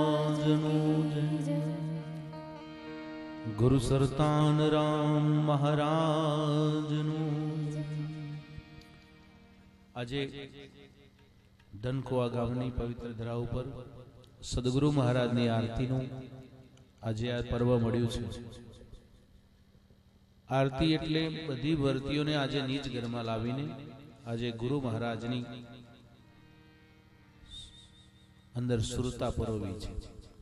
गुरु सरतान राम महाराज आज धनकोआ गामनी पवित्र धराव पर सदगुरु महाराज ની આરતીનું આજે આ પર્વ મળ્યું છે। આરતી એટલે બધી વર્તીઓને આજે નીચ ઘરમાં લાવીને આજે ગુરુ મહારાજની અંદર સુરતા પરોવી છે।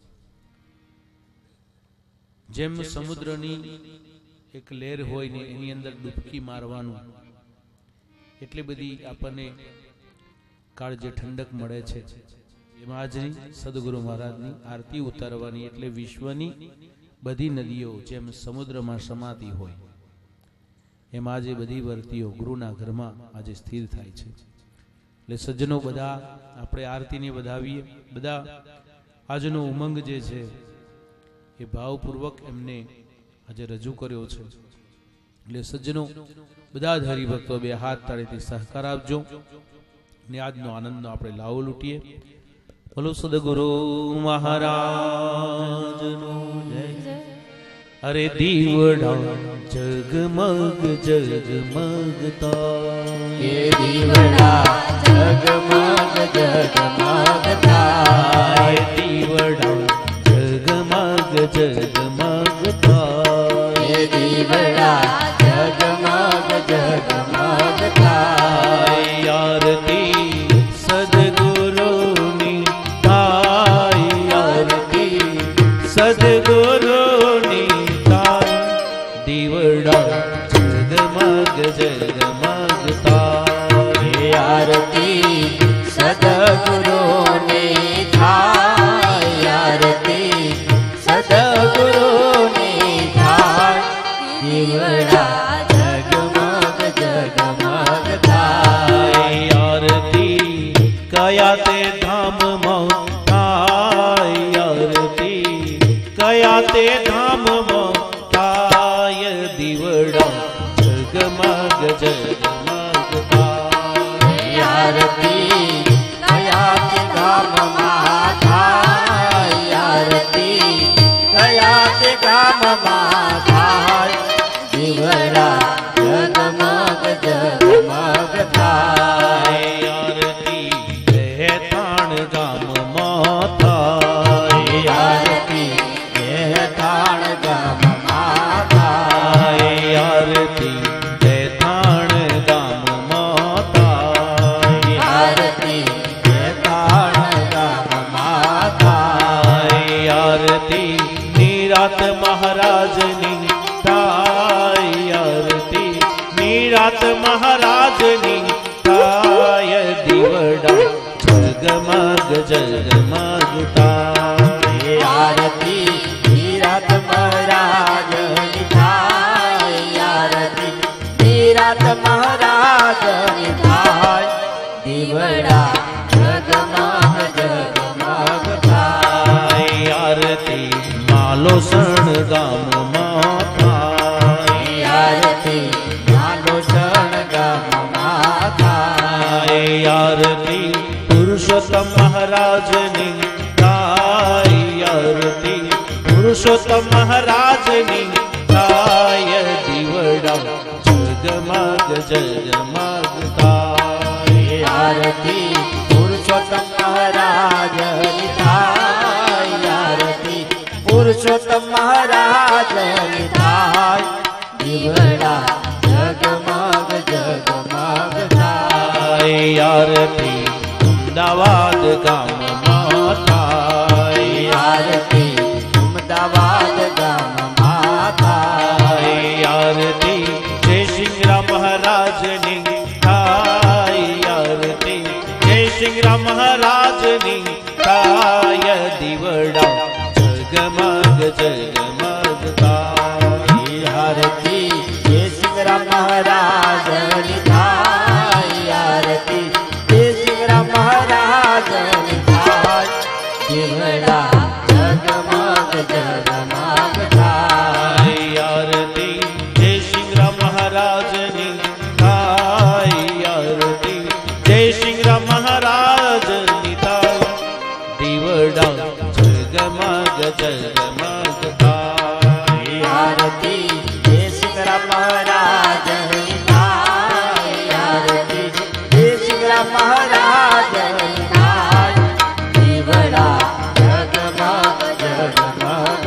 જેમ સમુદ્રની એક લહેર હોય ને એની અંદર ડૂબકી મારવાનું એટલી બધી આપણને કાળજે ઠંડક મળે છે। એમાં આજની સદગુરુ મહારાજની આરતી ઉતારવાની એટલે વિશ્વની બધી નદીઓ જેમ સમુદ્રમાં સમાતી હોય એમ આજે બધી વર્તીઓ ગુરુના ઘરમાં આજે સ્થિર થાય છે। એટલે સજ્જનો બધા આપણે આરતીને વધાવીએ। બધા આજનો ઉમંગ જે છે એ ભાવપૂર્વક એમને આજે રજૂ કર્યો છે। એટલે સજ્જનો બધા જ હરિભક્તો બે હાથ તાળીથી સહકાર આપજો ને આજનો આનંદનો આપણે લાવો લૂંટીએ। બોલો સદગુરુ મહારાજનો જય। અરે દીવડા જગમગ જગમગતા એ દીવડા જગમગ જગમગતા દીવડા जगमग जगमगता ये दीवड़ा जगमग जगमगता आरती सदगुरु नी थाय आरती सदगुरु नी थाय दीवड़ा जगमग जगमगता ये आरती सदगुरु ने थाय आरती सदगुरु ने थाय दीवड़ा जगमग जगमगता आरती कया ते धाम में थाय आरती कया ते धाम में थाय दीवड़ा जगमग जगमगता आरती कया ते धाम में थाय आरती कया ते धाम में थाय दीवड़ा जगमग जगमगता आरती रहताण गाम में थाय आरती रहताण गाम में थाय आरती रहताण गाम में थाय आरती रहताण गाम में थाय आरती निरात महाराजनी थाय आरती निरात महाराजनी थाय दीवड़ा जगमग जगमगता आरती नीरात महाराज निधाय आरती नीरात महाराज निधाय दीवड़ा जगमग जगमगता आरती मालो सण गाम में थाय आरती मालो शरण गाम माता आरती पुरुषोत्तम महाराज नी थाय आरती पुरुषोत्तम महाराज नी थाय दीवड़ा जगमग जगमगता आरती पुरुषोत्तम महाराज निधाय आरती पुरुषोत्तम महाराज निधाय दीवड़ा जगमग जगमगता आरती अमदावाद गाम में थाय आरती अमदावाद गाम माता आरती जय सिंह राम महाराज नी थाय आरती जय सिंह राम महाराज नी थाय दीवड़ा जगमग जगमगता आरती जय सिंह राम महाराज निधाय आरती जय सिंह राम महाराज निधाय दीवड़ा जगमग जगमगता आरती जय सिंह राम महाराज नी थाय आरती जय सिंह राम महाराज नी थाय दीवड़ा जगमग थाय आरती जय सिंगराम महाराज ની થાય આરતી જય સિંગરામ મહારાજ ની થાય દીવડા જગમગ જગમગ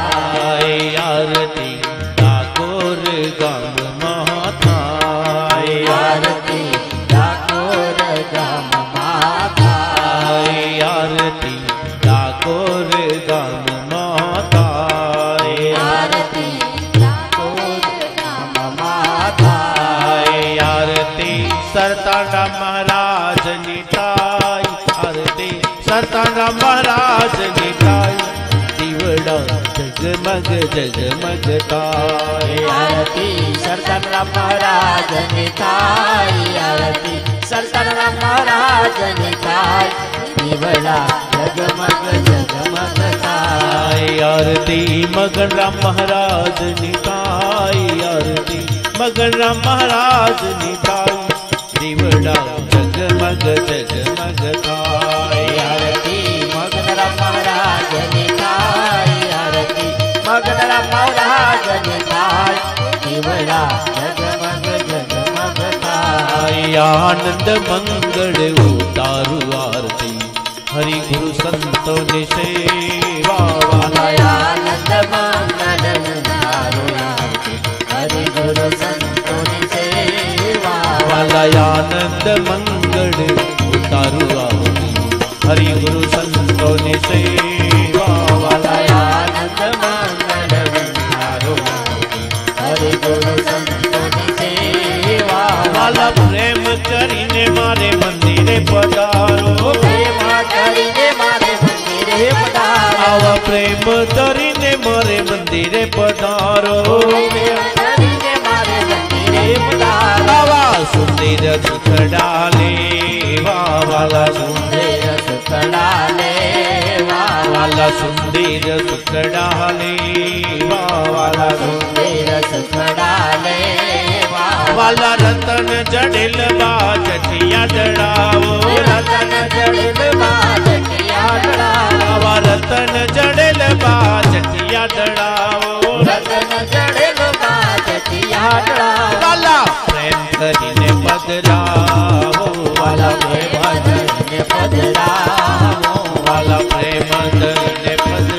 થાય आरती ડાકોર ગામમાં થાય આરતી ડાકોર ગામમાં થાય आरती ડાકોર ગામમાં થાય આરતી ડાકોર ગામમાં થાય आरती સરતારા મહારાજની થાય आरती સરતારા મહારાજની થાય દીવડા જગમગ જગમગ થાય આરતી સરદાર મહારાજ ની થાય આરતી સરદાર મહારાજ ની થાય દીવડા જગમગ જગમગ થાય आरती મગનરામ મહારાજની થાય आरती મગનરામ મહારાજની થાય દીવડા જગમગ જગમગ થાય આરતી મગનરામ મહારાજ ની થાય આરતી મગનરામ મહારાજ ની થાય દીવડા જગમગ જગમગ થાય આનંદ મંગળ ઉતારું આરતી હરિ ગુરુ સંતો ની સેવા વાલા આનંદ મંગળ ઉતારું આરતી હરિ ગુરુ સંતો ની સેવા વાલા આનંદ મંગળ ઉતારું આરતી હરિ ગુરુ સંતો ની સેવા વાલા આનંદ મંગળ ઉતારું આરતી હરિ ગુરુ સંતો ની સેવા વાલા પ્રેમ કરીને મારે મંદિરે પધારો પ્રેમ કરીને મારે મંદિરે પધારો આવા પ્રેમ ધરીને મારે મંદિરે પધારો પ્રેમ કરીને મારે મંદિરે પધારો આવા સુંદર સુખડા લેવા વાલા સુંદર સુખડા લેવા વાલા સુંદર સુખડા લેવા વાલા સુંદર સુખડા લેવા વાલા રતન જડેલ બાજટિયા જડાવો રતન જડેલ બાજટિયા જડાવો આવા રતન જડેલ બાજટિયા જડાવો રતન જડેલ બાજટિયા જડાવો વાલા પ્રેમ કરીને પધરાવો વાલા પ્રેમ ને પધરાવો વાલા પ્રેમ કરીને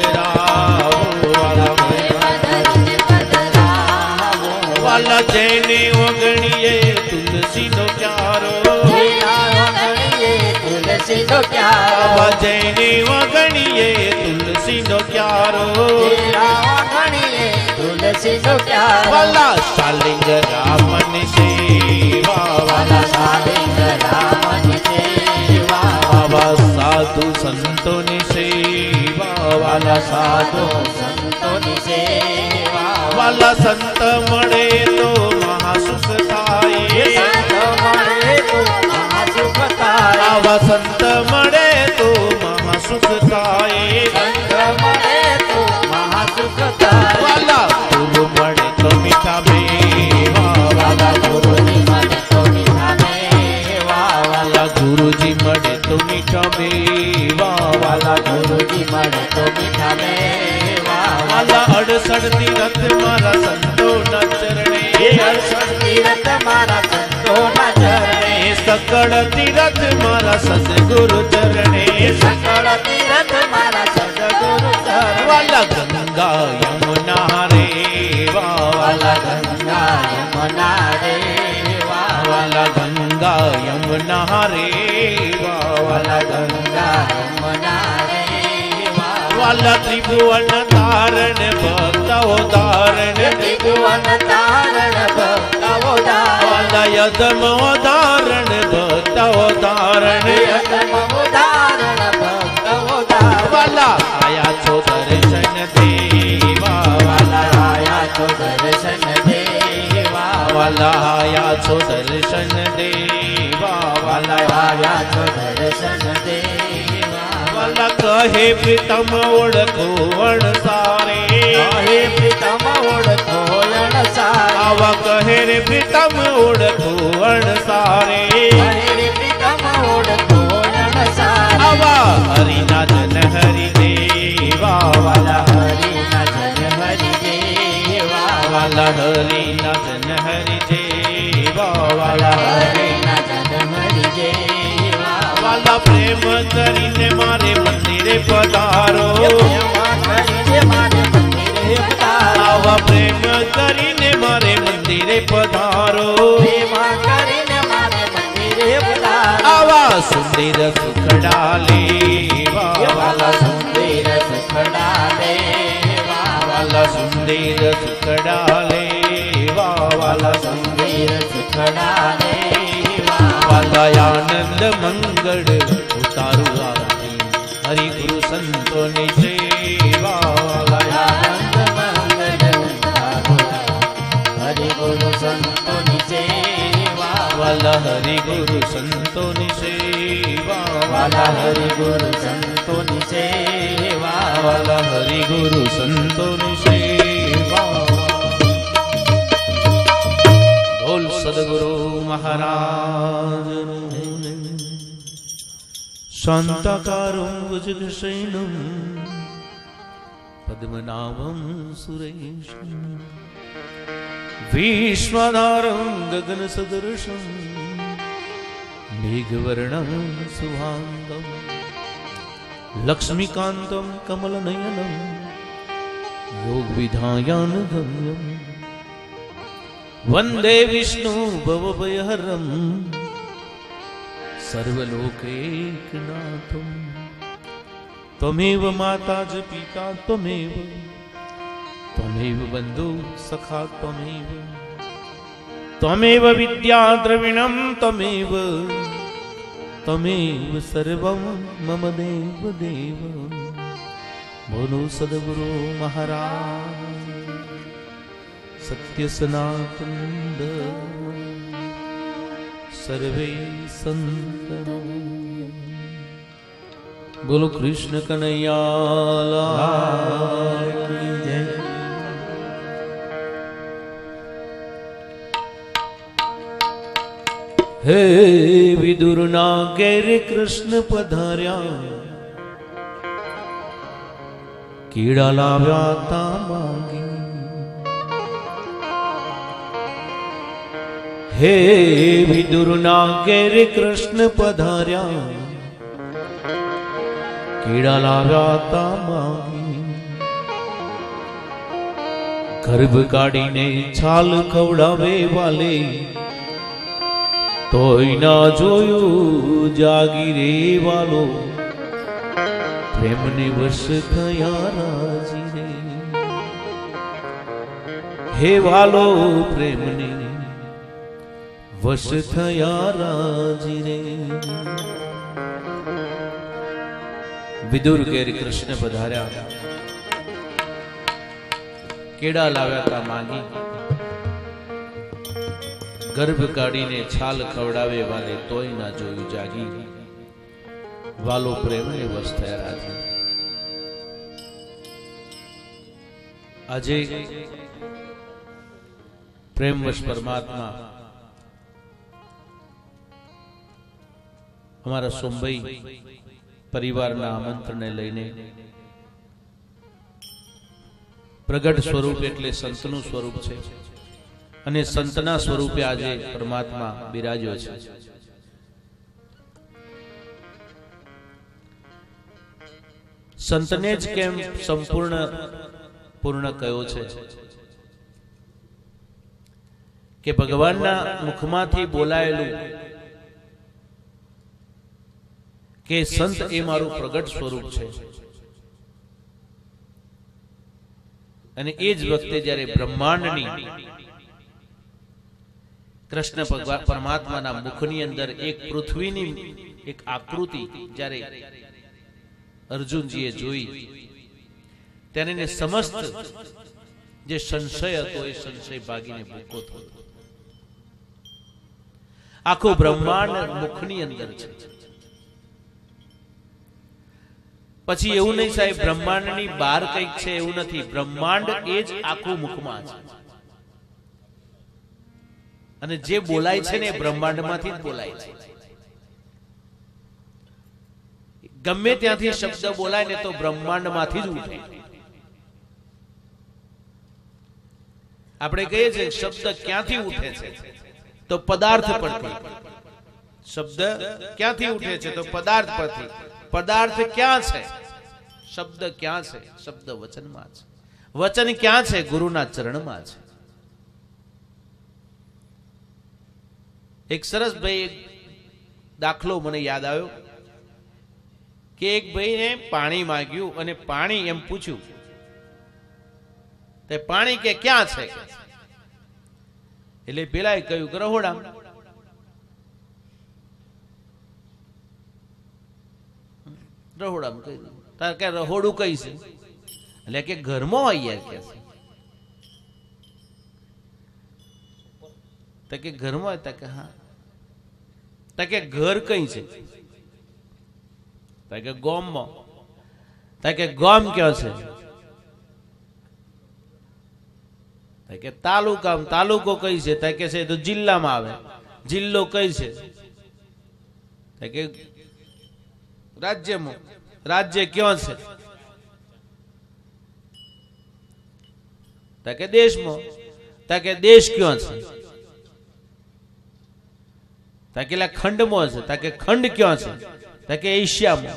પધરાવો વાલા પ્રેમ ને પધરાવો વાલા જઈને ઓગણીએ તુલસી નો પ્યારો તુલસી નો પ્યારો આવા જઈને ઓગણીએ તુલસી નો પ્યારો તુલસી નો પ્યારો વાલા શાલિંગ રામની સેવા વાલા સાલિંગ રામની સેવા આવા સાધુ સંતોની સેવા વાલા સાધુ સંતોની સેવા વાલા સંત મળે તો મહાસુખ થાય સંત મળે તો મહાસુખ થાય આવા સંત મળે તો મહાસુખ થાય સંત મળે તો મહાસુખ થાય વાલા ગુરુ મળે તો મીઠા મેવા વાલા ગુરુજી મળે તો મીઠા મેવા વાલા ગુરુજી મળે તો મીઠા મેવા વાલા ગુરુજી મળે તો મીઠા મેવા વાલા 68 તીરથ મારા સંતોના ચરણે 68 તીરથ મારા સંતોના ચરણે સકળ તીરથ મારા સદગુરુ ચરણે સકળ તીરથ મારા સદગુરુ ચરણે વાલા ગંગા યમુના રે વાલા ગંગા યમુના રે વાલા ગંગા યમુના રે વાલા ગંગા યમુના રે વાલા ત્રિભુવન તારણ ભક્તો તારણ ત્રિભુવન તારણ ભક્તો તારણ વાલા યદમ ધારણ ભક્તો ધારણ યદમ ઉદાહરણ ભક્તો તારણ વાલા આયા છો દર્શન દેવા વાલા આયા છો દર્શન દેવા વાલા આયા છો દર્શન દેવા વાલા આયા છો દર્શન દેવા વાલા કહે પ્રીતમ ઓળખો અણસારે કહે પ્રીતમ ઓળખો અણસારે આવા કહે રે પ્રીતમ ઓળખો અણસારે કહે પ્રીતમ ઓળખો અણસારે આવા હરિના જન હરિ દેવા વાલા આવા પ્રેમ કરીને મારે મંદિરે પધારો આવા પ્રેમ કરીને મારે મંદિરે પધારો આવા સુંદર સુખડા લેવા વાલા સુંદર સુખડા લેવા વાલા સુંદર સુખડા લેવા વાલા સુંદર સુખડા લેવા વાલા આનંદ મંગળ ઉતારું આરતી હરિ ગુરુ સંતોની સેવા વાલા આનંદ મંગળ ઉતારું હરિ ગુરુ સંતોની સેવા વાલા હરિ ગુરુ સંતોની સેવા વાલા હરિ ગુરુ સંતોની સેવા વાલા હરિ ગુરુ સંતોની સેવા બોલ સદગુરુ મહારાજ શાંતાકારં ભુજગશયनं પદ્મનાભં સુરેશમ વિશ્વાધારં ગગનસદૃશં મેઘવર્ણં શુભાંગં લક્ષ્મીકાન્तं કમલનયनं યોગવિધાયાન ગમ્યં વંદે વિષ્ણુ ભવભયહરં સર્વલોકૈકનાથં ત્વમેવ માતા જ પિતા ત્વમેવ ત્વમેવ બંધુ સખા ત્વમેવ ત્વમેવ વિદ્યા દ્રવિણં ત્વમેવ ત્વમેવ સર્વં મમ દેવ દેવ બોલો સદગુરુ મહારાજ સત્ય સનાતન સર્વે સંતો બોલો કૃષ્ણ કનૈયા લાલ કી જય હે વિદુરના ઘેર કૃષ્ણ પધાર્યા કીડા લાવ્યા તા માંગી હે વિદુરના ઘેર કૃષ્ણ પધાર્યા કીડા લાવ્યા તા માંગી ગર્ભ કાઢીને છાલ ખવડાવે વાલે તોય ના જોયું જાગી રે વાલો પ્રેમને વશ થયા રાજી રે હે વાલો પ્રેમને વશ થયા રાજી રે વિદુર ઘેર કૃષ્ણ પધાર્યા કેડા લાવ્યા તા માંગી ગર્ભ કાઢીને છાલ ખવડાવે વાલે તોય ના જોયું જાગી વાલો પ્રેમને વશ થયા રાજી આજે પ્રેમવશ પરમાત્મા અમારા સોમભાઈ પરિવારના આમંત્રણને લઈને પ્રગટ સ્વરૂપ એટલે સંતનું સ્વરૂપ છે અને સંતના સ્વરૂપે આજે પરમાત્મા બિરાજ્યો છે સંતને જ કેમ સંપૂર્ણ પૂર્ણ કયો છે કે ભગવાનના મુખમાંથી બોલાયેલું કે સંત એ મારું પ્રગટ સ્વરૂપ છે અને એ જ વખતે જ્યારે બ્રહ્માંડની કૃષ્ણ પરમાત્માના મુખની અંદર એક પૃથ્વીની એક આકૃતિ જ્યારે અર્જુનજીએ જોઈ તેને સમસ્ત જે સંશય હતો એ સંશય ભાગીને ભૂકો થયો આખું બ્રહ્માંડ મુખની અંદર છે પછી એવું નહીં સાહેબ બ્રહ્માંડની બહાર કંઈક છે એવું નથી બ્રહ્માંડ એ જ આખું મુખમાં છે અને જે બોલાય છે ને એ બ્રહ્માંડમાંથી જ બોલાય છે ગમે ત્યાંથી શબ્દ બોલાય ને તો બ્રહ્માંડમાંથી જ ઉઠે આપણે કહીએ છીએ શબ્દ ક્યાંથી ઉઠે છે તો પદાર્થ પરથી શબ્દ ક્યાંથી ઉઠે છે? તો પદાર્થ પરથી. પદાર્થ ક્યાં છે? શબ્દ ક્યાં છે? શબ્દ વચનમાં છે. વચન ક્યાં છે? ગુરુના ચરણમાં છે. એક સરસ ભાઈ એક દાખલો મને યાદ આવ્યો કે એક ભાઈને પાણી માંગ્યું અને પાણી એમ પૂછ્યું, તે પાણી કે ક્યાં છે? એટલે પેલા કહ્યું કે રહોડામાં. રહોડામાં કહ્યું. તાર કે રહોડું કઈ છે? એટલે કે ઘરમાં હોય યાર કે છે. કે ઘરમાં હતા કે હા. કે ઘર કઈ છે? કે ગામમાં. કે ગામ ક્યાં છે? કે તાલુકા. તાલુકો કઈ છે? કે છે તો જિલ્લામાં આવે. જિલ્લો કઈ છે? કે રાજ્યમાં. રાજ્ય ક્યાં છે? કે દેશમાં. કે દેશ ક્યાં છે? કે ખંડમાં છે. કે ખંડ ક્યાં છે? કે એશિયામાં.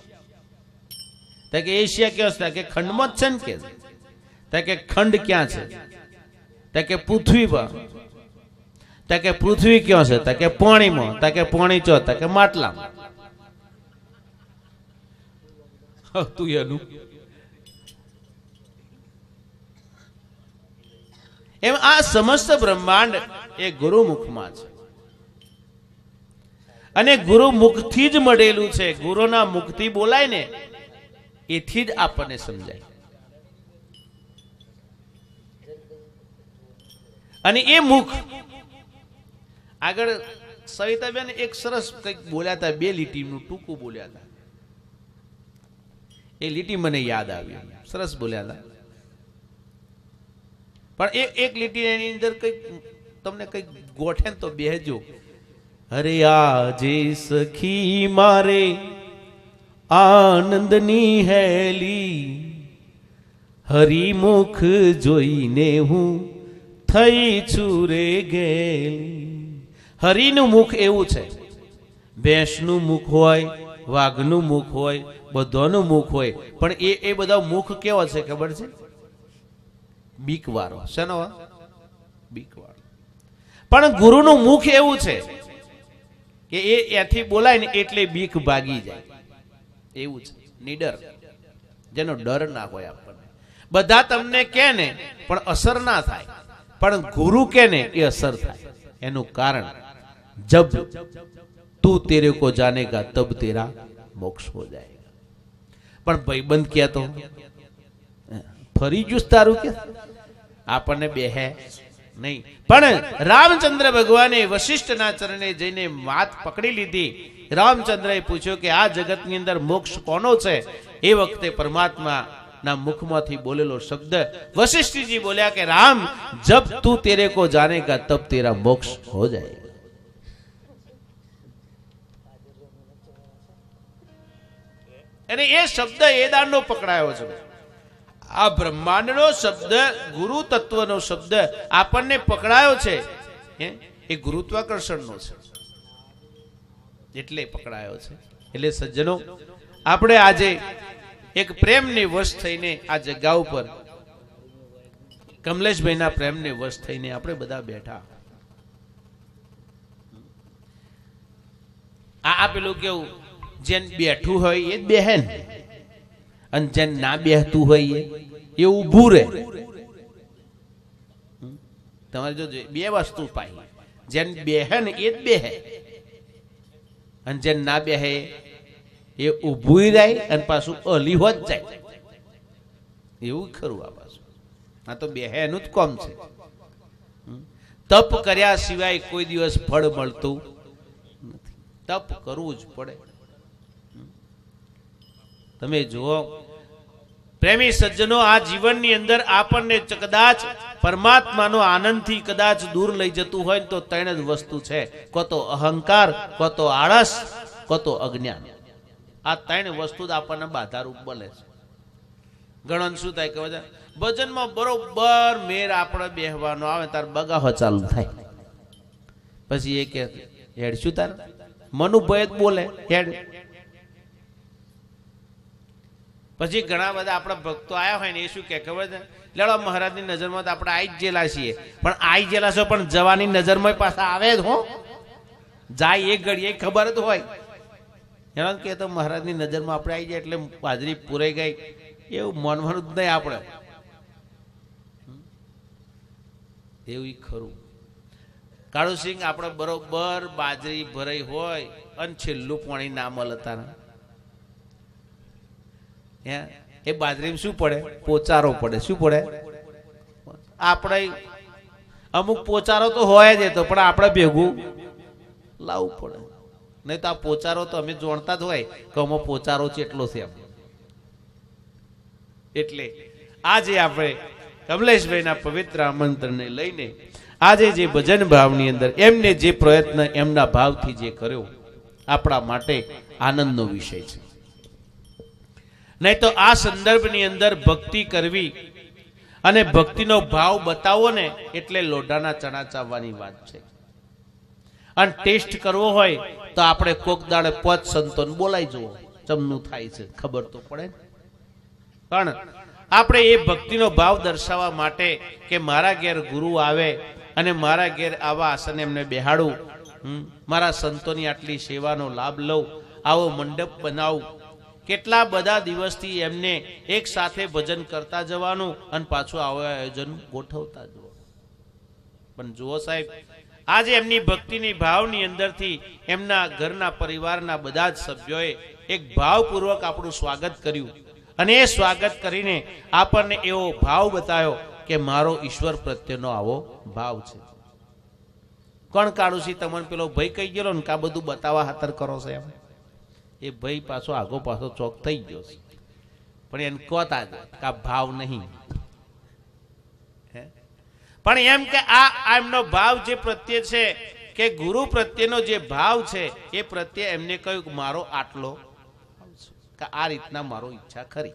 કે એશિયા ક્યાં છે? કે ખંડમાં જ છે ને કે. કે ખંડ ક્યાં છે? કે પૃથ્વી પર. કે પૃથ્વી ક્યાં છે? કે પાણીમાં. કે પાણી ચો? કે માટલામાં. તું એનું એમ આ સમસ્ત બ્રહ્માંડ એ ગુરુમુખમાં છે અને ગુરુમુખથી જ મળેલું છે. ગુરુના મુખથી બોલાય ને એથી જ આપણને સમજાય. અને એ મુખ આગળ સવિતાબેન એક સરસ કંઈક બોલ્યા હતા, 2 લીટીનું ટૂંકું બોલ્યા હતા. એ લીટી મને યાદ આવી. સરસ બોલ્યા હતા, પણ એક લીટી એની અંદર કંઈક તમને કંઈક ગોઠે તો બેહજો. અરે આજે સખી મારે આનંદની હેલી, હરિમુખ જોઈને હું થઈ છું રે ગેલી. હરિનું મુખ એવું છે, ભેંસનું મુખ હોય, વાઘનું મુખ હોય, બધાનું મુખ હોય, પણ એ બધા મુખ કેવો છે ખબર છે? બીક વાળો. શેનો? બીક વાળો. પણ ગુરુનું મુખ એવું છે કે એથી બોલાય ને એટલે બીક ભાગી જાય. એવું છે, નિડર, જેનો ડર ના હોય આપણને. બધા તમને કે ને પણ અસર ના થાય, પણ ગુરુ કે ને એ અસર થાય. એનું કારણ જબ તું તેરે કો જાનેગા તબ તેરા મોક્ષ હો જાયેગા. પણ ભાઈબંધ કહેતો ફરી જુસ તારું કે આપણને બેહે નહીં. પણ રામચંદ્ર ભગવાને વશિષ્ઠના ચરણે જઈને વાત પકડી લીધી. રામચંદ્રએ પૂછ્યું કે આ જગતની અંદર મોક્ષ કોનો છે? એ વખતે પરમાત્મા ના મુખમાંથી બોલેલો શબ્દ વશિષ્ઠજી બોલ્યા કે રામ, જબ તું તેરે કો જાનેગા તબ તેરા મોક્ષ હો જાયેગા. અને એ શબ્દ એ દાનનો પકડાયો છે. આ બ્રહ્માંડનો શબ્દ, ગુરુ તત્વનો શબ્દ આપણને પકડાયો છે એ ગુરુત્વાકર્ષણનો છે, એટલે પકડાયો છે. એટલે સજ્જનો, આપણે આજે એક પ્રેમને વશ થઈને આ જગ્યા ઉપર કમલેશભાઈના પ્રેમને વશ થઈને આપણે બધા બેઠા. આ પેલું કેવું, જેન બેઠું હોય એ જ બેહે ને, અને જેન ના બેહતું હોય એ ઊભું રહે. તમારે જો 2 વસ્તુ પાઈ, જેન બેહે ને એ જ બેહે, અને જેન ના બેહે એ ઊભું રહે અને પાછું અલી હોત જાય. એવું ખરું આ પાછું. આ તો બેહે એનું જ કામ છે. તપ કર્યા સિવાય કોઈ દિવસ ફળ મળતું નથી. તપ કરવું જ પડે. તમે જુઓ પ્રેમી સજ્જનો, આ જીવનની અંદર આપણને કદાચ પરમાત્માનો આનંદથી કદાચ દૂર લઈ જતું હોય ને તો 3 જ વસ્તુ છે, કો તો અહંકાર, કો તો આળસ, કો તો અજ્ઞાન. આ 3 વસ્તુ જ આપણને બાધારૂપ બને છે. ઘણો શું થાય કે ભજનમાં બરોબર મેર આપણે બેહવાનો આવે તાર બગાહો ચાલુ થાય. પછી એ કે હેડ શું તાર મનુભાઈ જ બોલે હેડ. પછી ઘણા બધા આપણા ભક્તો આવ્યા હોય ને એ શું કે ખબર છે, લેડો મહારાજની નજરમાં તો આપણે આવી જ જેલા છીએ, પણ આવી જેલા છો પણ જવાની નજરમાં પાછા આવે જ હો, જાય એક ઘડીએ ખબર જ હોય એનો કે તો મહારાજની નજરમાં આપણે આવી જાય એટલે હાજરી પૂરાઈ ગઈ, એવું માનવાનું જ નહીં આપણે. એવું ખરું. કાળુસિંહ આપણે બરોબર બાજરી ભરાઈ હોય અને છેલ્લું પાણી ના મળતા એ બાજરીમાં શું પડે, પોચારો પડે. શું પડે? આપણે અમુક પોચારો તો હોય જ તો પણ આપણે ભેગું લાવવું પડે, નહીં તો આ પોચારો તો અમે જોણતા જ હોય કે અમે પોચારો કેટલો છે એમ. એટલે આજે આપણે કમલેશભાઈના પવિત્ર આમંત્રણને લઈને આજે જે ભજન ભાવની અંદર એમને જે પ્રયત્ન એમના ભાવથી જે કર્યો આપણા માટે આનંદનો વિષય છે. નહીં તો આ સંદર્ભની અંદર ભક્તિ કરવી અને ભક્તિનો ભાવ બતાવો ને એટલે લોઢાના ચણા ચાવવાની વાત છે. અને ટેસ્ટ કરવો હોય તો આપણે કોક દાડે 5 સંતોને બોલાઈ જુઓ, ચમનું થાય છે ખબર તો પડે. પણ આપણે એ ભક્તિનો ભાવ દર્શાવવા માટે કે મારા ઘેર ગુરુ આવે અને મારા ઘેર આવા આસને એમને બેહાડું, મારા સંતોની આટલી સેવાનો લાભ લઉં, આવો મંડપ બનાવું, કેટલા બધા દિવસથી એમને એક સાથે ભજન કરતા જવાનું અને પાછું આવા આયોજન ગોઠવતા જવાનું. પણ જુઓ સાહેબ, આજે એમની ભક્તિની ભાવની અંદરથી એમના ઘરના પરિવારના બધા જ સભ્યોએ એક ભાવપૂર્વક આપણું સ્વાગત કર્યું અને એ સ્વાગત કરીને આપણને એવો ભાવ બતાવ્યો કે મારો ઈશ્વર પ્રત્યેનો આવો ભાવ છે. કોણ કાળુસી તમને પેલો ભાઈ કહી ગયેલો ને કા બધું બતાવવા ખાતર કરો છો એમ? એ ભાઈ પાછો આગો પાછો ચોક થઈ ગયો છે, પણ એને કોતા જ કા ભાવ નહીં. પણ એમ કે આ એમનો ભાવ જે પ્રત્યે છે કે ગુરુ પ્રત્યેનો જે ભાવ છે એ પ્રત્યે એમને કહ્યું કે મારો આટલો કે આ રીતના મારો ઈચ્છા ખરી.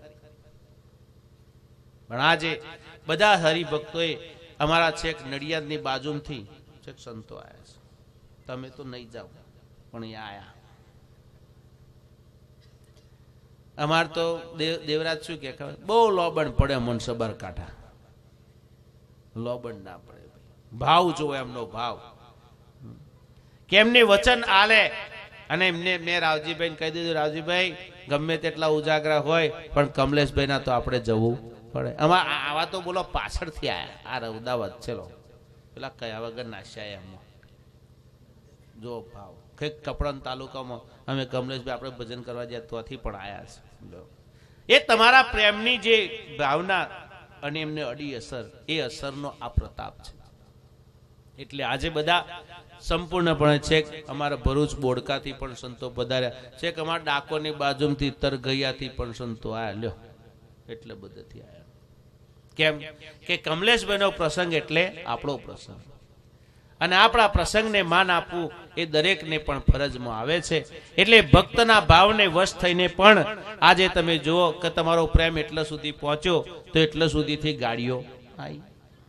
પણ આજે બધા હરિભક્તોએ અમારા છેક નડિયાદની બાજુથી છેક સંતો આવ્યા છે, તમે તો નહીં જાઓ પણ અહીંયા આયા. અમાર તો દેવરાજ શું કે ખબર, બહુ લોબણ પડે મન સબરકાંઠા, લોબણ ના પડે, ભાવ જોવો એમનો ભાવ. કે એમને વચન આલે અને એમને મેં રાવજીભાઈ કહી દીધું, રાવજીભાઈ ગમે તેટલા ઉજાગરા હોય પણ કમલેશભાઈ ના તો આપણે જવું પડે. આવા તો બોલો પાછળથી આયા, આ રૌદાવત છે પેલા કયા વગર નાશ્યા એમ જો ભાવ. કંઈક કપડાં તાલુકામાં અમે કમલેશભાઈ આપણે ભજન કરવા ગયા ત્યાંથી પણ આયા છે. એ તમારા પ્રેમની જે ભાવના અને એમને અડી અસર, એ અસરનો આ પ્રતાપ છે. એટલે આજે બધા સંપૂર્ણપણે છેક અમારા ભરૂચ બોડકાથી પણ સંતો પધાર્યા, છેક અમારા ડાકોરની બાજુથી તરગૈયાથી પણ સંતો આયા. લ્યો એટલે બધેથી આયા. કેમ કે કમલેશભાઈનો પ્રસંગ એટલે આપણો પ્રસંગ, અને આપણા પ્રસંગને માન આપવું એ દરેકને પણ ફરજમાં આવે છે. એટલે ભક્તના ભાવને વશ થઈને પણ આજે તમે જુઓ કે તમારો પ્રેમ એટલા સુધી પહોંચ્યો તો એટલા સુધીથી ગાડીઓ આવી.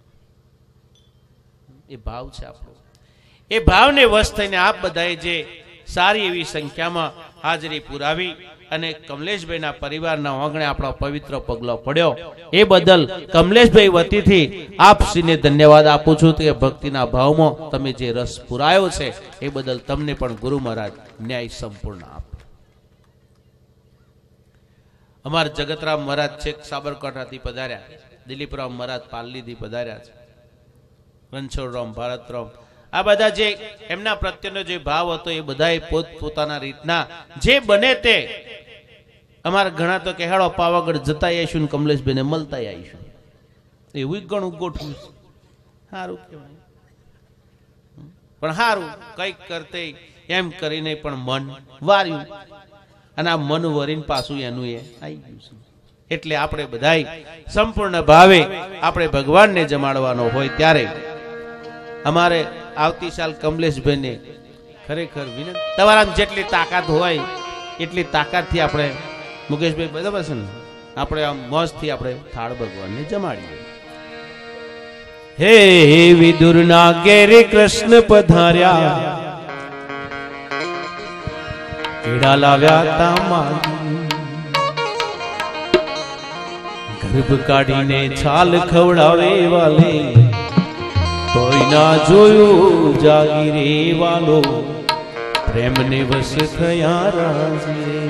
એ ભાવ છે આપણો. એ ભાવને વશ થઈને આપ બધાએ જે સારી એવી સંખ્યામાં હાજરી પુરાવી અને કમલેશભાઈના પરિવારના આંગણે આપણો પવિત્ર પગલો પડ્યો, એ બદલ કમલેશભાઈ વતીથી આપશ્રીને ધન્યવાદ આપું છું કે ભક્તિના ભાવમાં તમે જે રસ પુરાયો છે એ બદલ તમને પણ ગુરુ મહારાજ ન્યાય સંપૂર્ણ આપે. અમારા જગતરામ મહારાજ છેક સાબરકાંઠાથી પધાર્યા, દિલીપરામ મહારાજ પાલડીથી પધાર્યા છે, રણછોડરામ ભારતરામ, આ બધા જે એમના પ્રત્યેનો જે ભાવ હતો એ બધાએ પોતપોતાના રીતના જે બને તે. અમારા ઘણા તો કે હેડો પાવાગઢ જતા આવીશું ને કમલેશભાઈને મળતા આવીશું, એવું ઘણું ગોઠવું સારું કહેવાય. પણ સારું કઈક કરતે એમ કરીને પણ મન વાર્યું અને આ મન વરીને પાછું એનું એ આવી ગયું છે. એટલે આપણે બધાય સંપૂર્ણ ભાવે આપણે ભગવાનને જમાડવાનો હોય ત્યારે અમારે આવતી સાલ કમલેશભાઈને ખરેખર વિનંતી, તમારા જેટલી તાકાત હોય એટલી તાકાતથી આપણે મુકેશભાઈ બરાબર છે ને, આપણે આમ મોજથી આપણે થાળ ભગવાનને જમાડીએ. હે વિદુરના ઘેરે કૃષ્ણ પધાર્યા, કેળા લાવ્યા તા માગી, ગર્ભ કાઢીને છાલ ખવડાવે વાલે, તોય ના જોયું જાગી રે વાલો, પ્રેમને વશ થયા રાજી રે.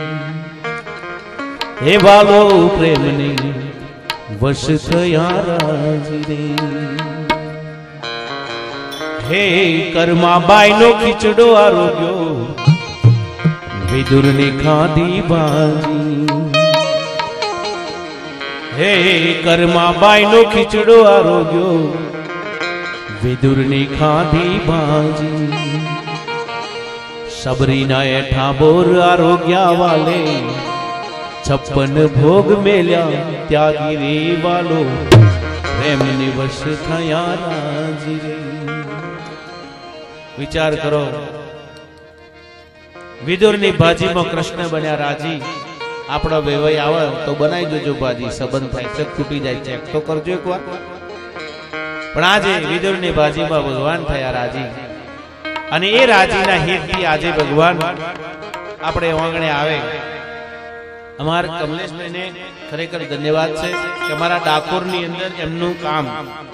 હે વાલો પ્રેમને વશ થયા રાજી રે. હે કર્મા બાઈનો ખીચડો આરોગ્યો, વિદુરની ખાધી ભાજી. હે કર્મા બાઈનો ખીચડો આરોગ્યો, વિદુરની ખાધી ભાજી. સબરીના એઠા બોર આરોગ્યા વાલે, 56 ભોગ મેલ્યા ત્યાગી રે વાલો, પ્રેમને વશ થયા રાજી રે. વિચાર કરો, વિદુરની ભાજીમાં કૃષ્ણ બન્યા રાજી. આપણો વેવાઈ આવે તો બનાવી દેજો ભાજી, સંબંધ થાય છે, તૂટી જાય ચેક તો કરજો એકવાર. પણ આજે વિદુરની ભાજીમાં ભગવાન થયા રાજી, અને એ રાજીના હેતથી આજે ભગવાન આપણે આંગણે આવે. અમારા કમલેશભાઈને ખરેખર ધન્યવાદ છે કે અમારા ડાકોરની અંદર એમનું કામ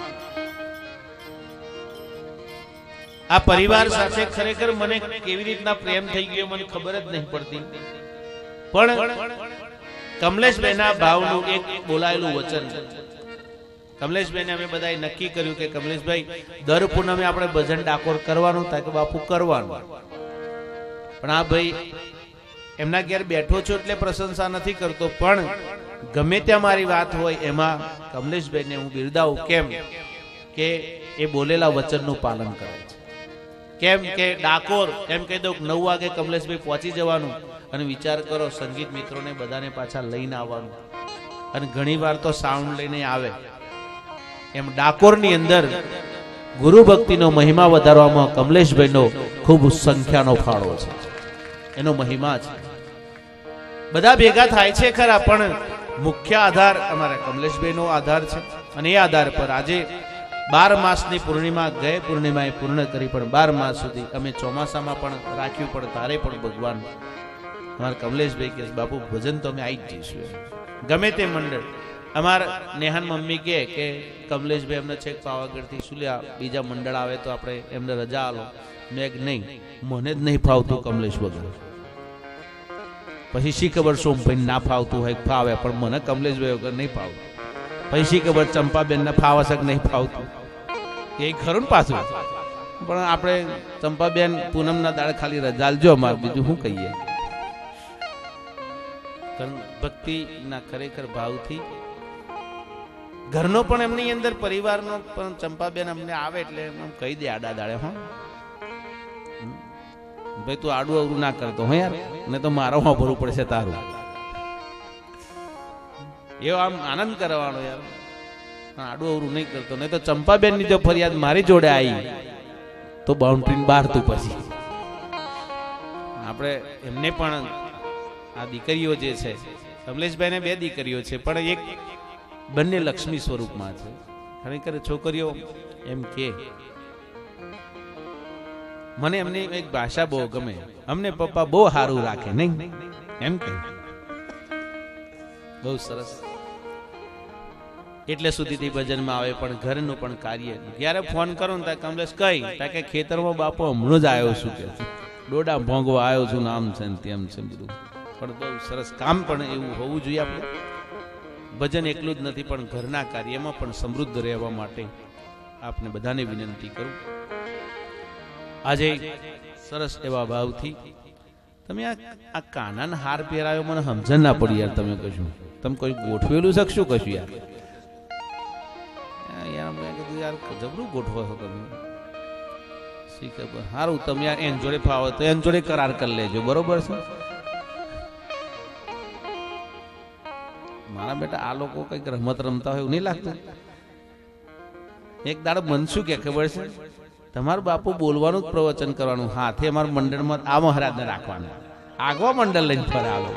આ પરિવાર સાથે ખરેખર મને કેવી રીતના પ્રેમ થઈ ગયો મને ખબર જ નહીં પડતી. પણ કમલેશભાઈના ભાવનું એક બોલાયેલું વચન, કમલેશભાઈને અમે બધાએ નક્કી કર્યું કે કમલેશભાઈ દર પૂનમે આપણે ભજન ડાકોર કરવાનું થાય કે બાપુ કરવાનું. પણ આ ભાઈ એમના ઘેર બેઠો છો એટલે પ્રશંસા નથી કરતો, પણ ગમે ત્યાં મારી વાત હોય એમાં કમલેશભાઈને હું બિરદાવું. કેમ કે એ બોલેલા વચનનું પાલન કરે છે. કેમ કે ડાકોર એમ કહી દઉં 9 વાગે કમલેશભાઈ પહોંચી જવાનું, અને વિચાર કરો સંગીત મિત્રોને બધાને પાછા લઈને આવવાનું, અને ઘણી વાર તો સાઉન્ડ લઈને આવે. એમ ડાકોરની અંદર ગુરુ ભક્તિનો મહિમા વધારવામાં કમલેશભાઈનો ખૂબ સંખ્યાનો ફાળો છે, એનો મહિમા છે. બધા ભેગા થાય છે ખરા, પણ મુખ્ય આધાર અમારા કમલેશભાઈનો આધાર છે. અને એ આધાર પર આજે 12 માસની પૂર્ણિમા ગયે પૂર્ણિમાએ પૂર્ણ કરી, પણ 12 માસ સુધી અમે ચોમાસામાં પણ રાખ્યું, પણ તારે પણ ભગવાન અમારા કમલેશભાઈ કે બાપુ ભજન તો અમે આવી જ જઈશું. ગમે તે મંડળ, અમારા નેહાન મમ્મી કે કમલેશભાઈ એમને છેક પાવાગઢથી શું લ્યા બીજા મંડળ આવે તો આપણે એમને રજા આલો. મેં નહીં, મને જ નહીં ફાવતું કમલેશ વગર. પછી શી ખબર સોમભાઈ ના ફાવતું હોય, ફાવે, પણ મને કમલેશભાઈ વગર નહીં ફાવતું. પછી શી ખબર ચંપાબેન ને ફાવશે કે નહીં ફાવતું, એ ખરું ને પાછું. પણ આપણે ચંપાબેન પૂનમના દાડે ખાલી રજા આલજો અમારે, બીજું શું કહીએ. ભક્તિના ખરેખર ભાવથી ઘરનો પણ એમની અંદર પરિવારનો પણ ચંપાબેન અમને આવે એટલે કહી દે આડા દાડે, હો ભાઈ તું આડું અવરું ના કરતો હો યાર, ને તો મારો ભરવું પડશે તારું. એવો આમ આનંદ કરવાનો યાર, આડું અવરું નહીં કરતો. નહીં તો ચંપાબેન ની જો ફરિયાદ મારી જોડે આવી તો બાઉન્ડ્રી બહાર તું પછી. આપણે એમને પણ આ દીકરીઓ જે છે, કમલેશભાઈ ને 2 દીકરીઓ છે, પણ એક બંને લક્ષ્મી સ્વરૂપમાં છે. ખરેખર છોકરીઓ એમ કે મને એમની એક ભાષા બહુ ગમે, અમને પપ્પા બહુ સારું રાખે નહીં એમ કે, બહુ સરસ. એટલે સુધીથી ભજનમાં આવે, પણ ઘરનું પણ કાર્ય. જ્યારે ફોન કરો ને ત્યાં કમલેશ કઈ કે ખેતરમાં બાપુ હમણાં જ આવ્યો છું, કે ડોડા ભોંગવા આવ્યો છું, નામ છે ને તેમ છે બધું. પણ બહુ સરસ કામ પણ એવું હોવું જોઈએ. આપણે ભજન એકલું જ નથી, પણ ઘરના કાર્યમાં પણ સમૃદ્ધ રહેવા માટે આપને બધાને વિનંતી કરું. આજે સરસ એવા ભાવથી તમે આ કાનાના હાર પહેરાયો, મને સમજણ ના પડી યાર. તમે કશું તમે કોઈ ગોઠવેલું શકશું કશું યાર? મેં કીધું યાર જબરું ગોઠવો છો તમે. શી ખબર, સારું તમે યાર એન જોડે ફાવો તો એન જોડે કરાર કરી લેજો, બરોબર છે? મારા બેટા આ લોકો કઈક રમત રમતા હોય એવું નહીં લાગતું? એક દાડો મનસું કે ખબર છે, તમારું બાપુ બોલવાનું જ પ્રવચન કરવાનું, હાથે અમારા મંડળમાં આ મહારાજને રાખવાનું, આગવા મંડળ લઈને ફરે આવો.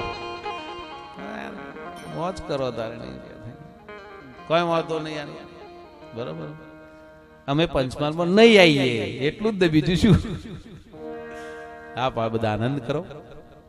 મોજ કરો તારે, નહીં કોઈ વાંધો નહીં યાર, બરોબર. અમે પંચમહાલમાં નહીં આવીએ એટલું જ, બીજું શું. હા બધા આનંદ કરો.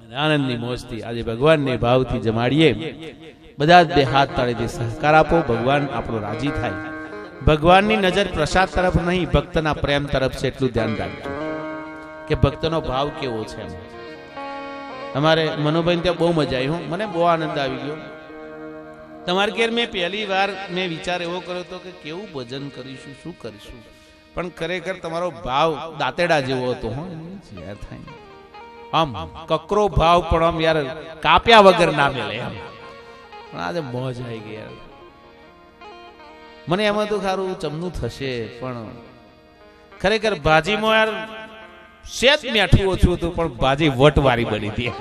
આનંદની મોજથી આજે ભગવાનને ભાવથી જમાડીએ. બધા જ બે હાથ તાળીથી સહકાર આપો. ભગવાન આપણો રાજી થાય. ભગવાનની નજર પ્રસાદ તરફ નહીં, ભક્તના પ્રેમ તરફ છે, એટલું ધ્યાન રાખજો કે ભક્તનો ભાવ કેવો છે. અમારે મનોભાઈ ત્યાં બહુ મજા આવી. મને બહુ આનંદ આવી ગયો. તમારે ઘેર મેં પહેલી વાર મેં વિચાર એવો કર્યો હતો કે કેવું ભજન કરીશું, શું કરીશું, પણ ખરેખર તમારો ભાવ દાંતેડા જેવો હતો. આમ કકરો ભાવ પણ આમ યાર કાપ્યા વગર ના મેલે એમ. પણ આજે મોજ આવી ગઈ યાર. મને એમાં તો ખારું ચમનું થશે, પણ ખરેખર ભાજીમાં યાર સેજ મીઠું ઓછું હતું, પણ ભાજી વટવારી બની હતી.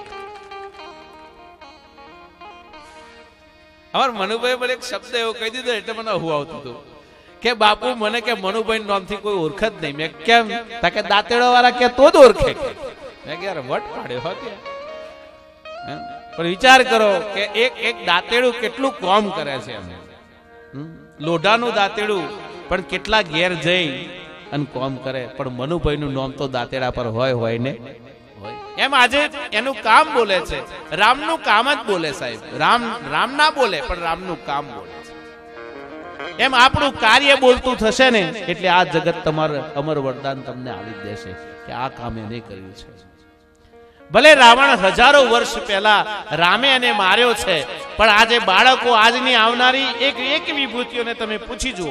અમાર મનુભાઈ મને એક શબ્દ એવો કહી દીધો એટલે મને હું આવતું હતું કે બાપુ મને કે મનુભાઈ નામથી કોઈ ઓળખ જ નહીં. મેં કેમ? તાકે દાંતેડો વાળા કે તો જ ઓળખે. મેં કે યાર વટ પાડ્યો હો કે. પણ વિચાર કરો કે એક દાંતેડું કેટલું કામ કરે છે. લોઢાનું દાંતેડું પણ કેટલા ઘેર જઈ અને કામ કરે. પણ મનુભાઈનું નામ તો દાંતેડા પર હોય ને એમ આજે એનું કામ બોલે છે. રામનું કામ જ બોલે સાહેબ. રામ ના બોલે, પણ રામનું કામ બોલે છે. એમ આપણું કાર્ય બોલતું થશે ને એટલે આ જગત તમારું અમર વરદાન તમને આવી જ દેશે કે આ કામ એને કર્યું છે. ભલે રાવણ હજારો વર્ષ પહેલા રામે એને માર્યો છે, પણ આજે બાળકો આજની આવનારી એક વિભૂતિઓને તમે પૂછી જુઓ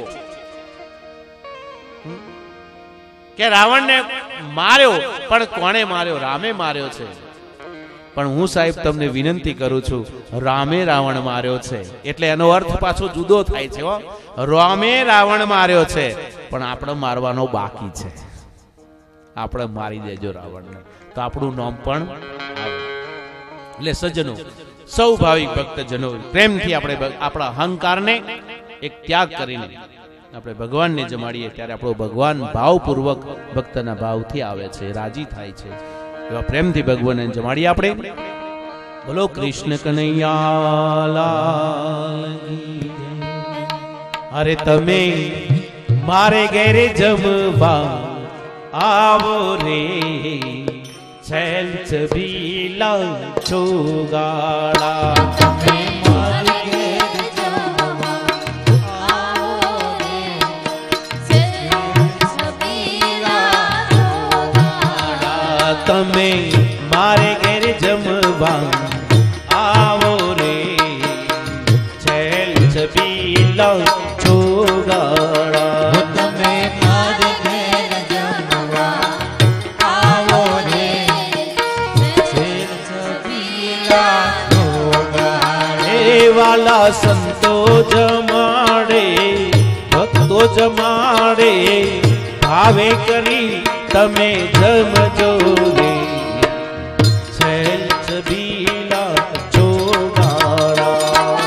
કે રાવણને માર્યો પણ કોણે માર્યો? રામે માર્યો છે. પણ હું સાહેબ તમને વિનંતી કરું છું, રામે રાવણ માર્યો છે એટલે એનો અર્થ પાછો જુદો થાય છે. રામે રાવણ માર્યો છે, પણ આપણે મારવાનો બાકી છે. આપણે મારી દેજો રાવણને તો આપણું નામ પણ આવે. એટલે સજ્જનો, સૌ ભાવિક ભક્તજનો, પ્રેમથી આપણે આપણા અહંકારને એક ત્યાગ કરીને આપણે ભગવાનને જમાડીએ ત્યારે આપણો ભગવાન ભાવપૂર્વક ભક્તના ભાવથી આવે છે, રાજી થાય છે. એવા પ્રેમથી ભગવાનને જમાડીએ આપણે. બોલો કૃષ્ણ કનૈયા લાલ કી જય. અરે તમે મારે ઘેરે જમવા આવો રે, છેલ છબીલા છોગાડા. તમે મારે ઘેર જમવા આવો રે, છેલ છબીલા છોગાડા. તમે મારે ઘેર જમવા આવો રે, છેલ છબીલા છોગાડા. તમે મારે ઘેર જમવા આવો રે, છેલ છબીલા છોગાડા. એ વાલા સંતો જમાડે, ભક્તો જમાડે, ભાવે કરી તમે જમજો રે, છેલ છબીલા છોગાડા.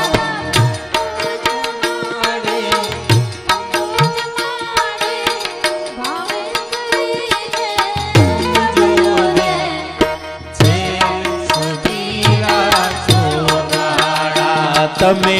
તમે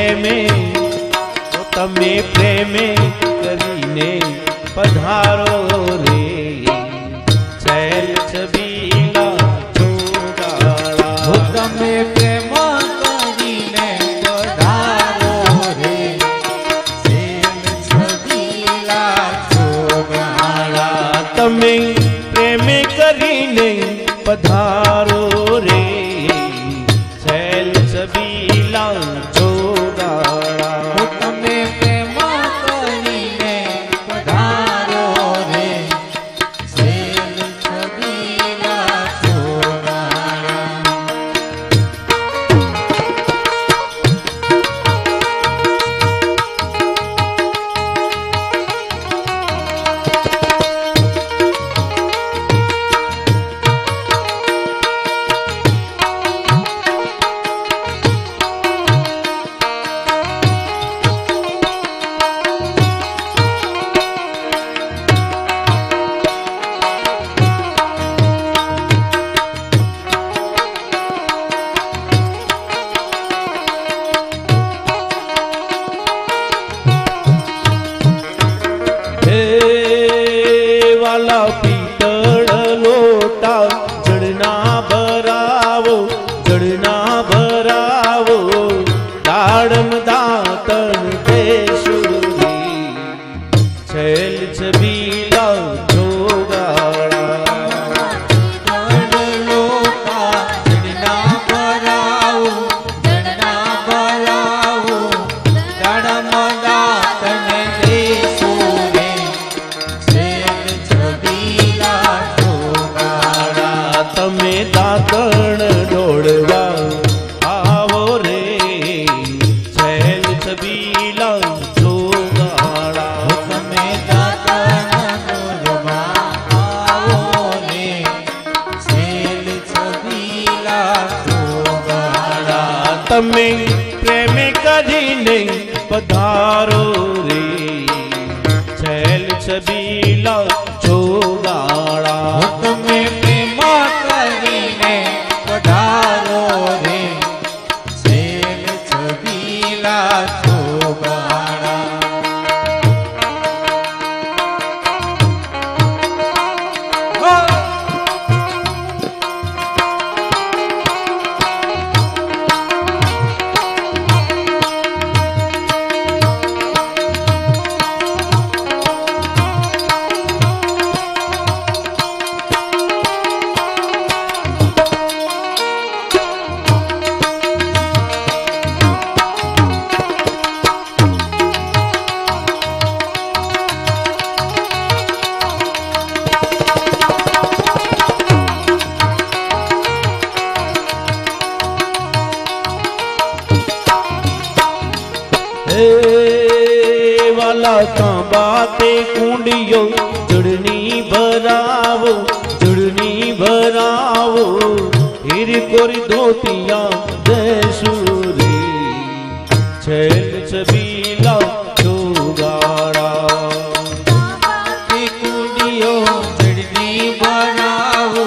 પ્રેમે કરીને પધારો રે, છેલ છબીલા છોગાડા. તમે પ્રેમ કરીને પધારો રે, છેલ છબીલા છોગાડા. તમે પ્રેમે કરીને પધારો રે, છેલ છબીલા છોગાડા. તમે પ્રેમ કરીને પધારો રે, છેલ છબીલા છોગાડા. ચરણ ડોળવા આવો રે છેલ છબીલા જોગાળા તમે દાતાના દોરવા આવો રે છેલ છબીલા જોગાળા તમે પ્રેમે કરીને પધારો રે છેલ છબીલા જોગાળા તમે પ્રેમા કરીને પધારો રે છેલ છબીલા જોગાળા वाला बाते कुंडियो जुड़नी भरावो हिर कोरी धोतिया जयसूरी छेल छबीला जोगाड़ा कुंडियो जड़नी बनाओ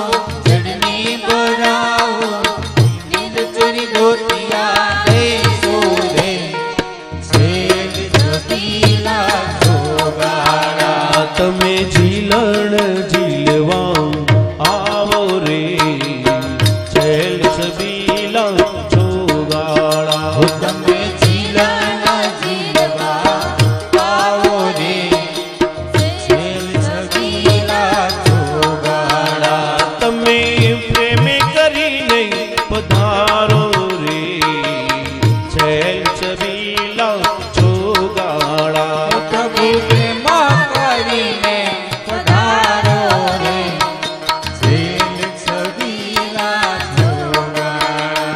नींद चोरी धोतिया दे सोरे छेल छबीला जोगाड़ा तमे झीलण झीलवा आवो रे छेल छबीला जोगाड़ा તમે જીલના જીલવા આવો રે છેલ છબીલા જોગાડા તમે પ્રેમે કરીને પધારો રે છેલ છબીલા જોગાડા પ્રભુ પ્રેમા કરીને પધારો રે છેલ છબીલા જોગાડા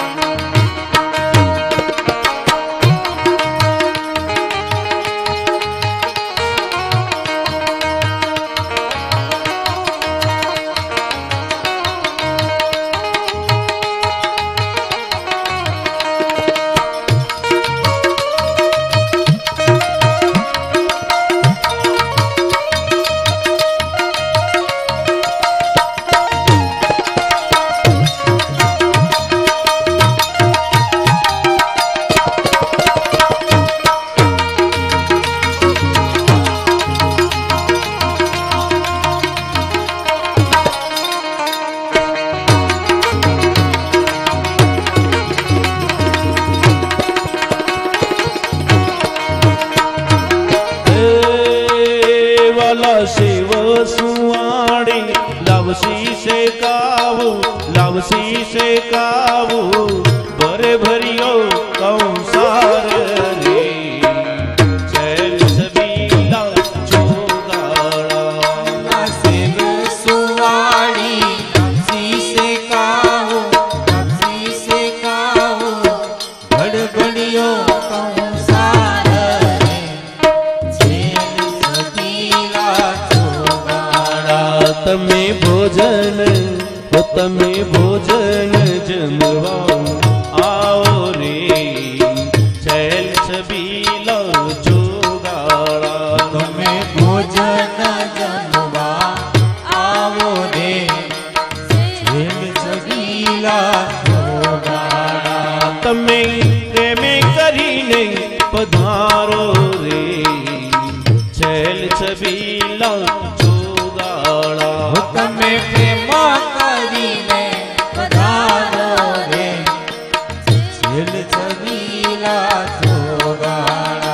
વાલા શિવ સુવાણી લાવસી શેકાવું ભરે ભર્યો કંસાર રે છેલ છબીલા જોગાળા શિવ સુવાળી શીશે કાવો ભડભડિયો કંસાર રે છેલ છબીલા જોગાડા તમે ભોજન જમવા આવો રે છેલ છબીલા જોગાળા તમે ભોજન જમવા આવો રે છેલ છબીલા જોગાડા તમે પ્રેમે કરીને પધારો રે છેલ છબીલા જોગાળા તમે પ્રેમા કરીને પધારો રે છેલ છબીલા જોગાડા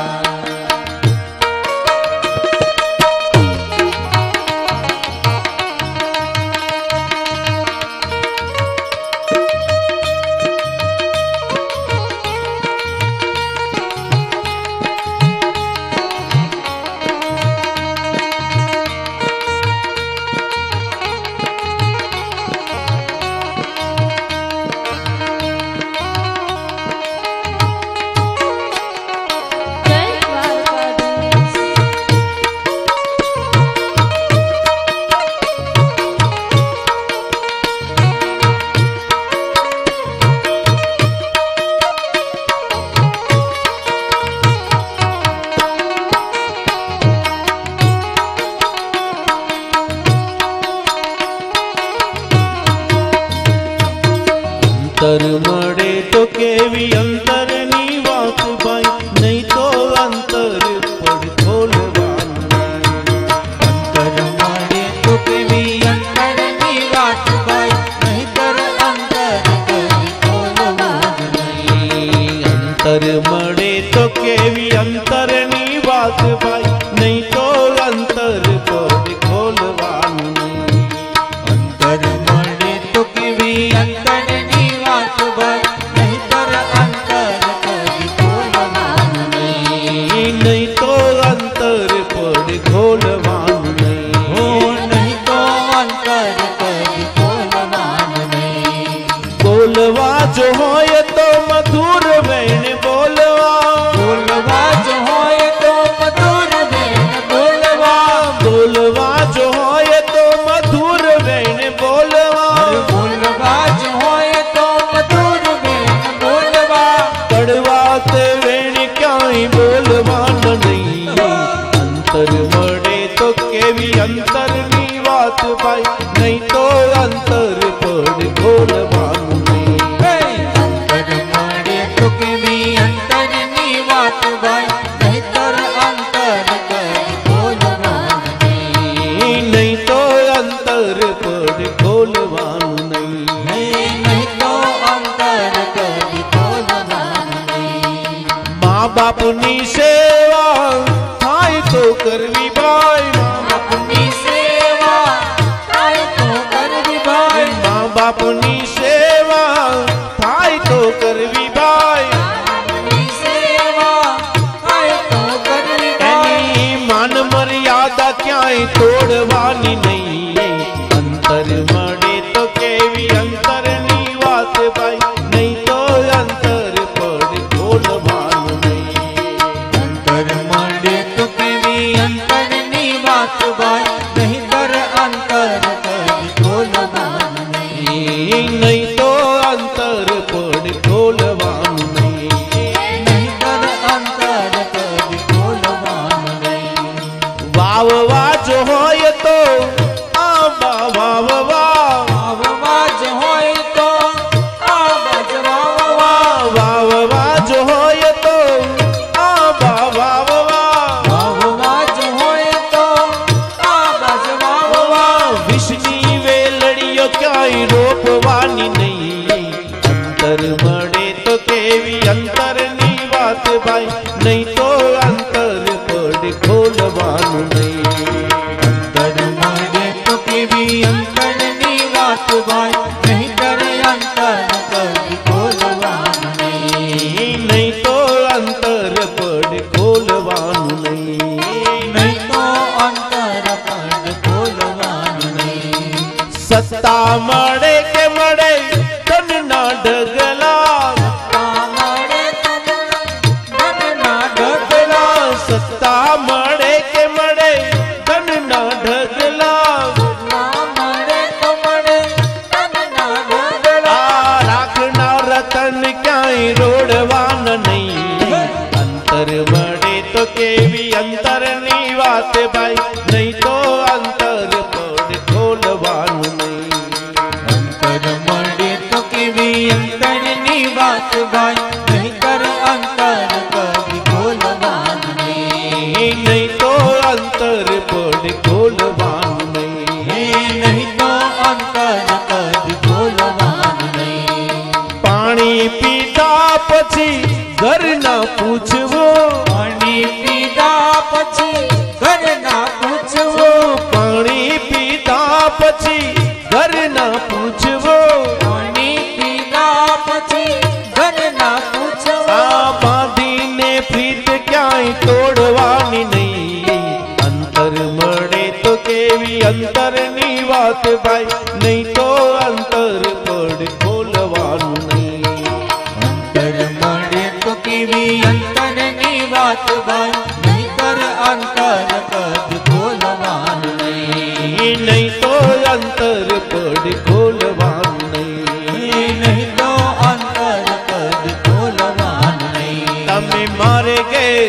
અંતર મળે તો કેવી અંતરની વાત ભાઈ, નહીં તો અંતર પડ ખોલવાનું. અંતર મળે તો કેવી અંતરની વાત ભાઈ, નહીંતર અંતર કરી ખોલવાનું નહીં. અંતર મળે તો કેવી અંતરની વાત ભાઈ, નહીં તો અંતર પડ ખોલવાનું નહીં. અંતર મળે તો કેવી અંતરની વાત ભાઈ, નહીંતર અંતર કરી ખોલવાનું નહીં. નહીં તો અંતર પડ ખોલવાનું નહીં. હો નહીં તો અંતર કરી ખોલવાનું નહીં. બોલવા જો હોય તો મધુર વેણ બોલવા, બોલવા જો હોય તો મધુર વેણ બોલવા, બોલવા જો હોય તો મધુર વેણ બોલવા. બોલવા જો હોય તો મધુર વેણ બોલવા, કડવા તે વેણ ક્યાંય બોલવાનું નહીં. અંતર મળે તો કેવી અંતરની વાત ભાઈ, નહીં તો અંતર પડ ખોલવાનું નહીં. અંતર મળે તો કેવી અંતરની વાત ભાઈ, નહીંતર અંતર કરી ખોલવાનું નહીં. નહીં તો અંતર પડ ખોલવાનું નહીં. નહીં તો અંતર કરી ખોલવાનું નહીં. મા બાપની સેવા થાય તો કરવી ભાઈ, આપની સેવા થાય તો કરવી ભાઈ, મા બાપની સેવા થાય તો કરવી ભાઈ. આપની સેવા થાય તો કરવી ભાઈ. એની માન મર્યાદા ક્યાંય તોડવાની નહીં. અંતર મળે તો કેવી અંતરની વાત ભાઈ, નહીં તો અંતર પડ ખોલવાનું નહીં. અંતર મળે તો કેવી અંતરની વાત ભાઈ, નહીંતર અંતર કરી ખોલવાનું નહીં. નહીં તો અંતર પડ ખોલવાનું નહીં. નહીંતર અંતર કરી ખોલવાનું નહીં. વાવવા જો હોય તો આંબા વાવવા, વાવવા જ હોય તો આ બાજ વાવવા, વાવવા જો હોય તો આંબા વાવવા. વાવવા જ હોય તો આ બાજ વાવવા, વિષની વેલડીઓ ક્યાંય રોપવાની નહીં. અંતર મળે તો કેવી અંતરની વાત ભાઈ, નહીં તો અંતર પડ ખોલવાનું નહીં. અંતર મળે તો કેવી અંતરની વાત ભાઈ, નહીંતર અંતર કરી ખોલવાનું નહીં. નહીં તો અંતર પડ ખોલવાનું નહીં. નહીં તો અંતર પડ ખોલવાનું નહીં. સત્તા મળે કે મળે ધનના ઢગલા, સત્તા મળે તો ધનના ઢગલા, સત્તા મળે કે મળે ધનના ઢગલા. ના મળે તો મળે ધનના ઢગલા. આ રાખનાર રતન ક્યાંય રોડવાના નહીં. અંતર મળે તો કેવી અંતરની વાત ભાઈ, નહીં તો અંતર પડ ખોલવાનું નહીં. અંતર મળે તો કેવી અંતરની વાત ભાઈ, નહીંતર અંતર કરી ખોલવાનું નહીં. નહીં તો અંતર પડ ખોલવાનું નહીં. નહીં તો અંતર કરી ખોલવાનું નહીં. પાણી પીધા પછી ઘર ના પૂછવું, પાણી પીધા પછી ઘર ના પૂછવું, પાણી પીધા પછી ઘર ના પૂછવું. પાણી પીધા પછી ઘર ના પૂછવું. આ બાંધીને પ્રીત ક્યાંય તોડવાની નહીં. અંતર મળે તો કેવી અંતરની વાત ભાઈ, નહીં તો અંતર પડ ખોલવાનું નહીં. અંતર મળે તો કેવી અંતરની વાત ભાઈ, નહીંતર અંતર કરી ખોલવાનું નહીં. નહીં તો અંતર પડ ખોલવાનું નહીં. નહીં તો અંતર કરી ખોલવાનું નહીં. તમે મારે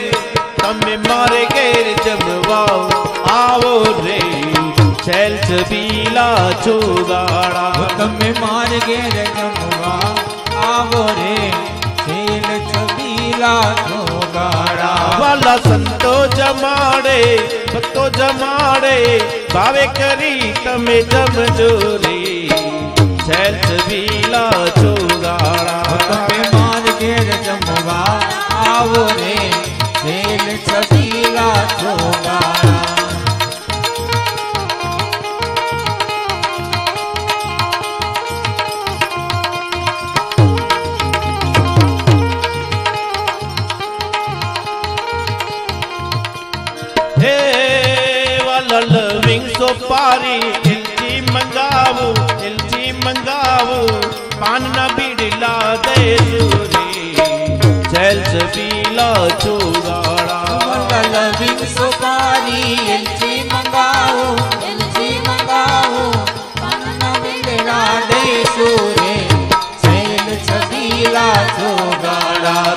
ઘેર જમવાઓ આવો રે, છેલ છબીલા ચોગાડા. તમે મારે ઘેર જમવા આવો રે છેલ છબીલા જોગાડા વાલા સંતો જમાડે ભક્તો જમાડે ભાવે કરી તમે જમજો રે છેલ છબીલા જોગાડા તમે માર ઘેર જમવા આવો રે છેલ છબીલા જોગાડા સોપારી એલચી મંગાવું પાન ના બીડલા દેશું રે છેલ છબીલા જોગાડા લવિંગ સોપારી એલચી મંગાવું પાનના બીડલા દેશું રે છેલ છબીલા જોગાડા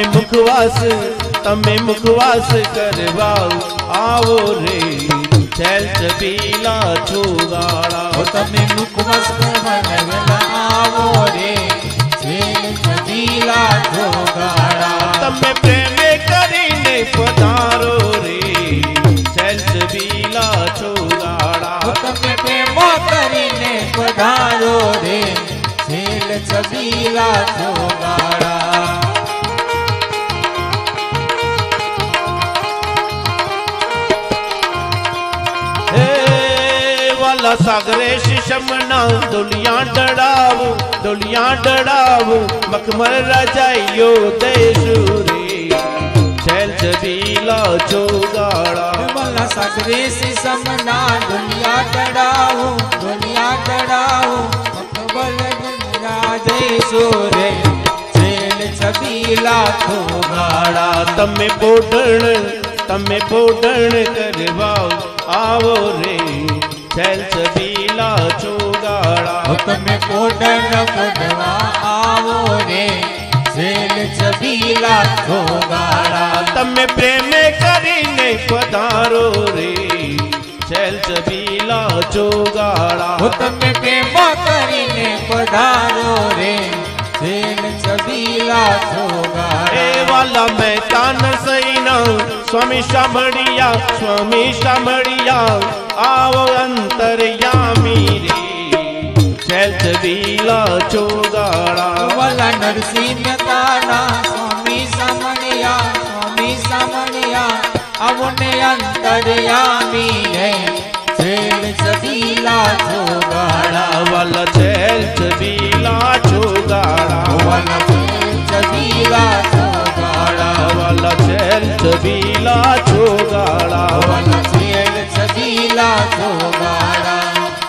તમે મુખવાસ કરવા આવો રે છેલ છબીલા જોગાડા તમે મુખવાસ કરવા આવો રે છેલ છબીલા જોગાડા તમે પ્રેમે કરીને પધારો રે છેલ છબીલા જોગાડા તમે પ્રેમ કરીને પધારો રે છેલ છબીલા જોગાડા સાગરે શિશમના ડોલિયા ડડાવું મખમલ રજાઈઓ દેશું રે છેલ છબીલા જોગાડા સાગરે શિશમના ડોલિયા ડડાવું મખમલ રજાઈશું રે છેલ છબીલા જોગાડા તમે પોઢણ કરવા આવો રે છેલ છબીલા જોગાડા તમે પોઢણ કરવા આવો રે છેલ છબીલા જોગાડા તમે પ્રેમે કરીને પધારો રે છેલ છબીલા જોગાડા તમે પ્રેમ કરીને પધારો રે છેલ છબીલા જોગાડા એ વાલા મહેતાન સૈના સ્વામી સાંભળિયા આવો અંતરયામી રે છેલ છબીલા જોગાડા વાલા નરસિંહ મહેતાના સ્વામી સામણિયા આવો ને અંતરયામી રે છેલ છબીલા જોગાડા વાલા છેલ છબીલા જોગાડા વાલા છેલ છબીલા જોગાડા વાલા છેલ છબીલા જોગાડા વાલા છેલ છબીલા જોગાડા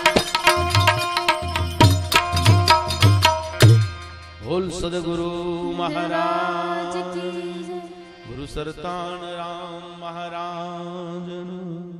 બોલ સદગુરુ મહારાજ ગુરુ સરતાણ રામ મહારાજ